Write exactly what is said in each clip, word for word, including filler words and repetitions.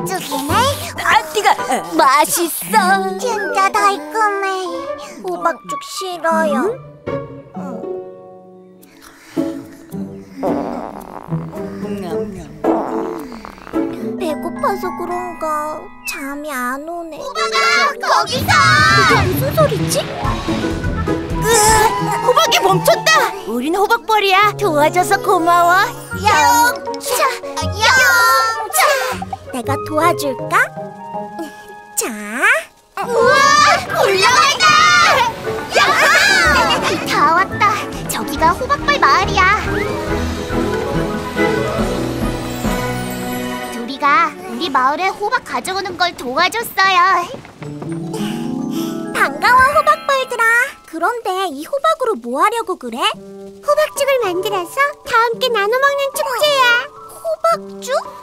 호박죽이네. 아, 네가 맛있어. 진짜 달콤해. 호박죽 싫어요. 배고파서 그런가 잠이 안 오네. 호박아, 거기서! 이게 무슨 소리지? 으아, 호박이 멈췄다. 우린 호박벌이야. 도와줘서 고마워. 영차, 영차. 내가 도와줄까? 자. 우와, 훌륭하다! 야호! 다 왔다. 저기가 호박벌 마을이야. 둘이가 우리 마을에 호박 가져오는 걸 도와줬어요. 반가워, 호박벌들아. 그런데 이 호박으로 뭐 하려고 그래? 호박죽을 만들어서 다 함께 나눠 먹는 축제야. 호박죽?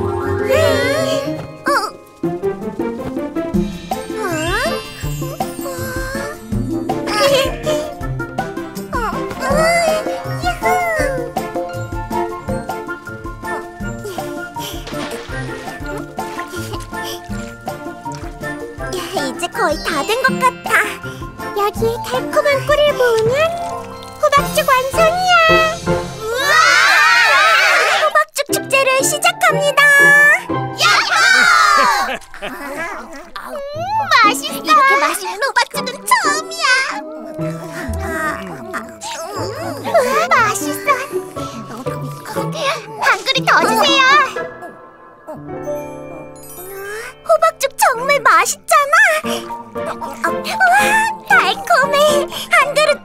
음. 어. 이제 거의 다 된 것 같아. 여기에 달콤한 꿀을 부으면 호박죽 완성이야. 우와! 호박죽 축제를 시작합니다. 야호! 음, 맛있어. 이렇게 맛있는 호박죽은 처음이야. 우와, 맛있어. 한 그릇 더 주세요. 호박죽 정말 맛있잖아. 우와, 달콤해. 한 그릇